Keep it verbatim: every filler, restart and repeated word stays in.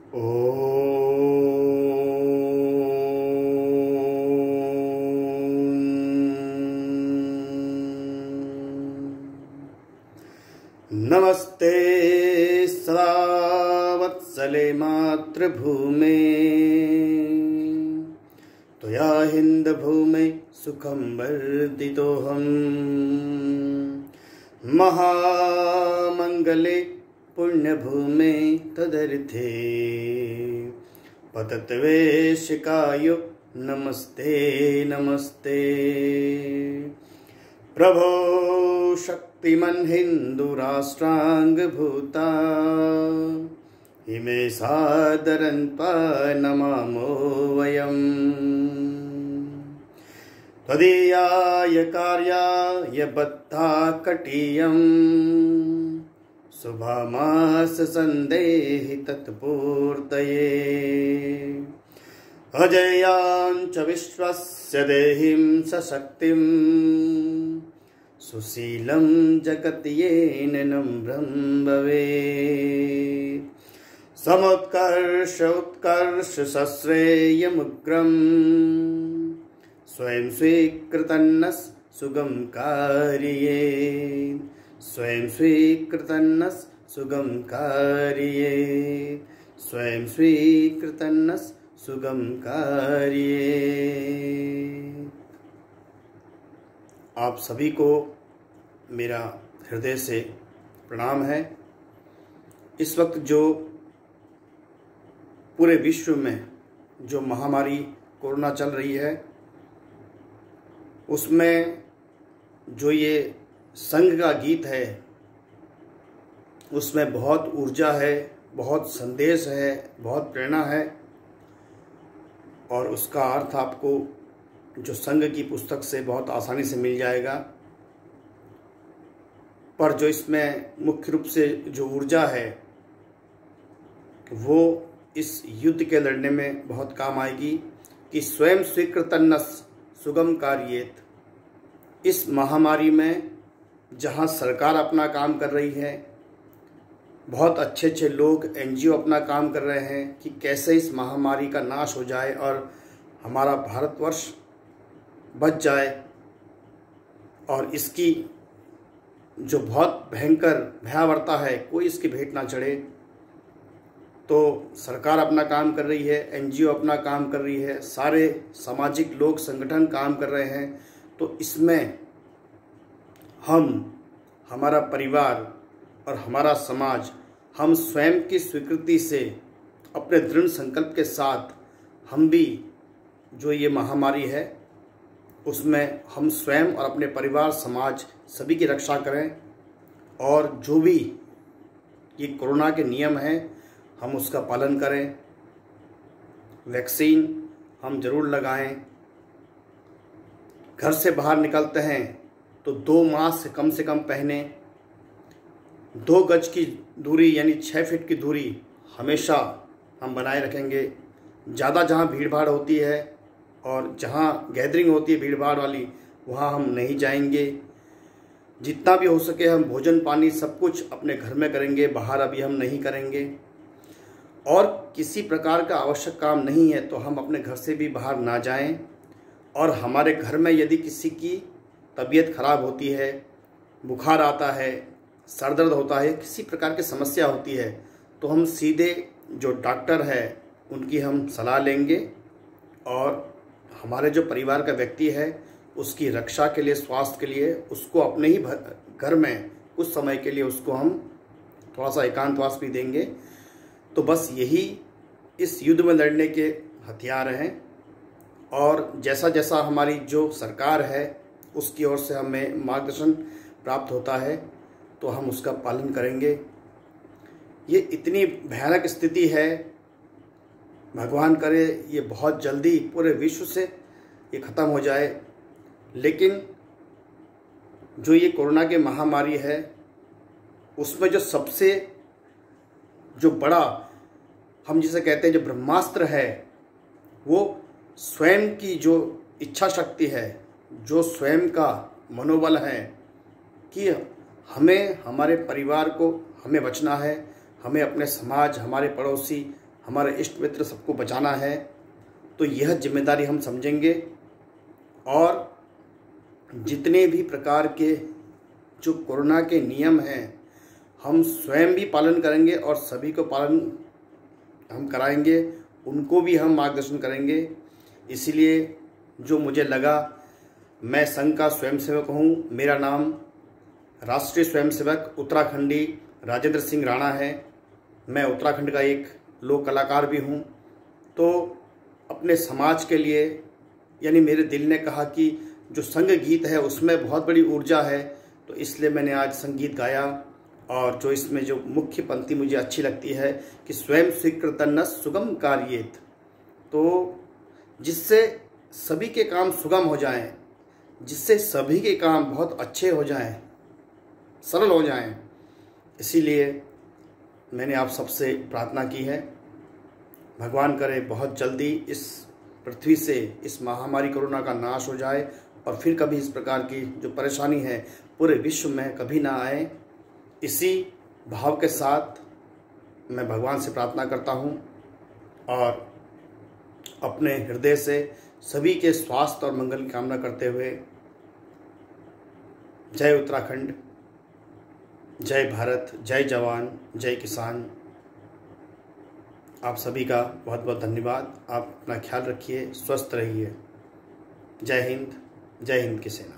ओम नमस्ते सदा वत्सले मातृभूमे त्वया हिंद भूमे सुखं वर्धितोऽहम् महामंगले पुण्यभूमे तदर्थे पतत्वेशिकायो नमस्ते नमस्ते। प्रभो शक्तिमन् हिंदु राष्ट्रांग भूता इमे सादरन्त्वा नमामो वयम्। त्वदीयाय कार्याय बद्धा कटीयम् शुभमास संदेहि तत्पूर्तये। अजयाञ्च विश्वस्य देहिं सशक्तिं सुशीलं जगति येन नम्रं भवेत्। समुत्कर्ष उत्कर्ष सश्रेयमुग्रं स्वयं स्वीकृतन्नः सुगम कार्ये स्वयं स्वीकृतन्नः सुगम कार्ये स्वयं स्वीकृतन्नः सुगम कार्ये। आप सभी को मेरा हृदय से प्रणाम है। इस वक्त जो पूरे विश्व में जो महामारी कोरोना चल रही है, उसमें जो ये संघ का गीत है, उसमें बहुत ऊर्जा है, बहुत संदेश है, बहुत प्रेरणा है। और उसका अर्थ आपको जो संघ की पुस्तक से बहुत आसानी से मिल जाएगा। पर जो इसमें मुख्य रूप से जो ऊर्जा है, वो इस युद्ध के लड़ने में बहुत काम आएगी कि स्वयं स्वीकृतन्नः सुगम कार्येत। इस महामारी में जहां सरकार अपना काम कर रही है, बहुत अच्छे अच्छे लोग एनजीओ अपना काम कर रहे हैं कि कैसे इस महामारी का नाश हो जाए और हमारा भारतवर्ष बच जाए और इसकी जो बहुत भयंकर भयावहता है कोई इसकी भेंट ना चढ़े। तो सरकार अपना काम कर रही है, एनजीओ अपना काम कर रही है, सारे सामाजिक लोग संगठन काम कर रहे हैं। तो इसमें हम, हमारा परिवार और हमारा समाज, हम स्वयं की स्वीकृति से अपने दृढ़ संकल्प के साथ हम भी जो ये महामारी है उसमें हम स्वयं और अपने परिवार, समाज सभी की रक्षा करें। और जो भी ये कोरोना के नियम हैं हम उसका पालन करें। वैक्सीन हम जरूर लगाएं। घर से बाहर निकलते हैं तो दो मास्क कम से कम पहने। दो गज की दूरी यानी छः फीट की दूरी हमेशा हम बनाए रखेंगे। ज़्यादा जहाँ भीड़ भाड़ होती है और जहाँ गैदरिंग होती है भीड़ भाड़ वाली, वहाँ हम नहीं जाएंगे। जितना भी हो सके हम भोजन पानी सब कुछ अपने घर में करेंगे, बाहर अभी हम नहीं करेंगे। और किसी प्रकार का आवश्यक काम नहीं है तो हम अपने घर से भी बाहर ना जाएं। और हमारे घर में यदि किसी की तबीयत खराब होती है, बुखार आता है, सर दर्द होता है, किसी प्रकार की समस्या होती है, तो हम सीधे जो डॉक्टर है उनकी हम सलाह लेंगे। और हमारे जो परिवार का व्यक्ति है उसकी रक्षा के लिए, स्वास्थ्य के लिए उसको अपने ही घर में कुछ समय के लिए उसको हम थोड़ा सा एकांतवास भी देंगे। तो बस यही इस युद्ध में लड़ने के हथियार हैं। और जैसा जैसा हमारी जो सरकार है उसकी ओर से हमें मार्गदर्शन प्राप्त होता है तो हम उसका पालन करेंगे। ये इतनी भयानक स्थिति है, भगवान करे ये बहुत जल्दी पूरे विश्व से ये ख़त्म हो जाए। लेकिन जो ये कोरोना की महामारी है उसमें जो सबसे जो बड़ा हम जिसे कहते हैं जो ब्रह्मास्त्र है, वो स्वयं की जो इच्छा शक्ति है, जो स्वयं का मनोबल है कि हमें, हमारे परिवार को हमें बचना है, हमें अपने समाज, हमारे पड़ोसी, हमारे इष्ट मित्र सबको बचाना है, तो यह जिम्मेदारी हम समझेंगे और जितने भी प्रकार के जो कोरोना के नियम हैं हम स्वयं भी पालन करेंगे और सभी को पालन हम कराएंगे, उनको भी हम मार्गदर्शन करेंगे। इसीलिए जो मुझे लगा, मैं संघ का स्वयंसेवक हूँ। मेरा नाम राष्ट्रीय स्वयंसेवक उत्तराखंडी राजेंद्र सिंह राणा है। मैं उत्तराखंड का एक लोक कलाकार भी हूँ। तो अपने समाज के लिए, यानी मेरे दिल ने कहा कि जो संघ गीत है उसमें बहुत बड़ी ऊर्जा है, तो इसलिए मैंने आज संगीत गाया। और जो इसमें जो मुख्य पंक्ति मुझे अच्छी लगती है कि स्वयं स्वीकृतन्न सुगम कार्येत, तो जिससे सभी के काम सुगम हो जाएं, जिससे सभी के काम बहुत अच्छे हो जाएं, सरल हो जाएं। इसीलिए मैंने आप सबसे प्रार्थना की है, भगवान करे बहुत जल्दी इस पृथ्वी से इस महामारी कोरोना का नाश हो जाए और फिर कभी इस प्रकार की जो परेशानी है पूरे विश्व में कभी ना आए। इसी भाव के साथ मैं भगवान से प्रार्थना करता हूँ और अपने हृदय से सभी के स्वास्थ्य और मंगल की कामना करते हुए जय उत्तराखंड, जय भारत, जय जवान, जय किसान। आप सभी का बहुत बहुत धन्यवाद। आप अपना ख्याल रखिए, स्वस्थ रहिए। जय हिंद, जय हिंद की सेना।